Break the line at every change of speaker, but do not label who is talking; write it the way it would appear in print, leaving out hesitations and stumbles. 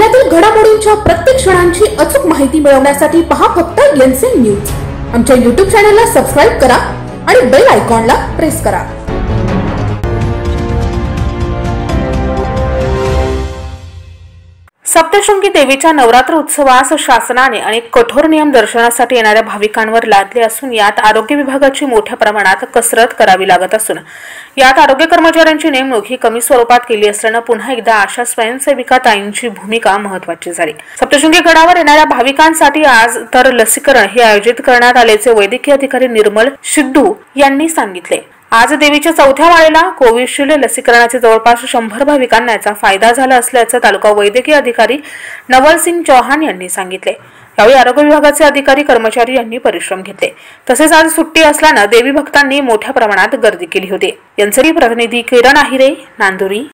जिल्ह्यातील घडामोडींच्या प्रत्येक क्षणांची अचूक माहिती मिळवण्यासाठी पहा फक्त एनसीएन न्यूज। आमच्या YouTube चॅनलला सबस्क्राइब करा आणि बेल आयकॉनला प्रेस करा। सप्तशृंगी देवीच्या नवरात्र उत्सवास शासनाने अनेक कठोर नियम दर्शनासाठी येणाऱ्या भाविकांवर लादले असून यात आरोग्य विभागाची मोठ्या प्रमाणात कसरत करावी लागत असून यात आरोग्य कर्मचाऱ्यांची नेमणूक ही कमी स्वरूपात केली असल्याने पुन्हा एकदा आशा स्वयंसेविका ताईंची भूमिका महत्त्वाची झाली। सप्तशृंगी गडावर येणाऱ्या भाविकांसाठी आज तर लसीकरण हे आयोजित करण्यात आल्याचे वैद्यकीय अधिकारी निर्मल सिद्धू यांनी सांगितले। आज देवीच्या चौथ्या माळेला कोविशिल्ड लसीकरणाचे जवळपास 100 भाविकांना याचा फायदा झाला असल्याचे तालुका वैद्यकीय अधिकारी नवलसिंग चौहान यांनी सांगितले। यावेळी आरोग्य विभागाचे अधिकारी कर्मचारी यांनी परिश्रम घेतले। तसेच आज सुट्टी असल्याने देवी भक्तांनी मोठ्या प्रमाणात गर्दी केली होती। यांचे प्रतिनिधी किरण आहिरे, नांदुरी।